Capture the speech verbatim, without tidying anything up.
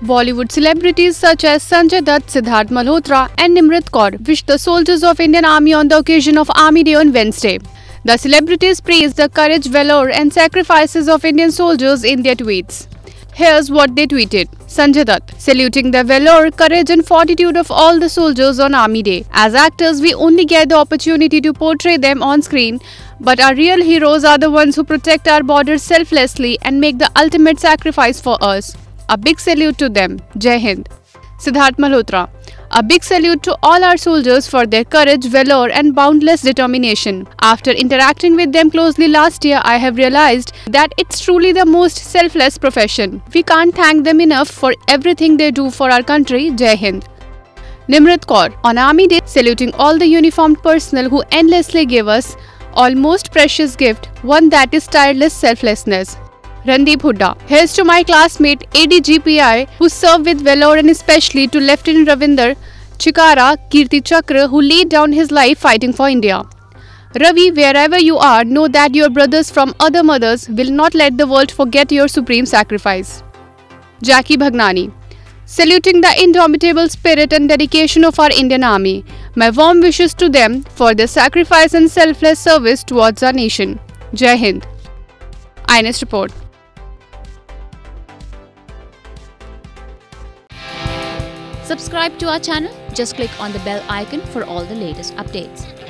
Bollywood celebrities such as Sanjay Dutt, Sidharth, Malhotra and Nimrat Kaur wished the soldiers of Indian Army on the occasion of Army Day on Wednesday. The celebrities praised the courage, valor and sacrifices of Indian soldiers in their tweets. Here's what they tweeted. Sanjay Dutt, saluting the valor, courage and fortitude of all the soldiers on Army Day. As actors, we only get the opportunity to portray them on screen, but our real heroes are the ones who protect our borders selflessly and make the ultimate sacrifice for us. A big salute to them. Jai Hind. Sidharth Malhotra, a big salute to all our soldiers for their courage, valor and boundless determination. After interacting with them closely last year, I have realized that it's truly the most selfless profession. We can't thank them enough for everything they do for our country. Jai Hind. Nimrat Kaur, on Army Day, saluting all the uniformed personnel who endlessly give us our most precious gift, one that is tireless selflessness. Randeep Hooda, here's to my classmate A D G P I who served with valor and especially to Lieutenant Ravinder Chikara Kirti Chakra who laid down his life fighting for India. Ravi, wherever you are, know that your brothers from other mothers will not let the world forget your supreme sacrifice. Jackie Bhagnani, saluting the indomitable spirit and dedication of our Indian Army. My warm wishes to them for their sacrifice and selfless service towards our nation. Jai Hind. I N S Report. Subscribe to our channel. Just click on the bell icon for all the latest updates.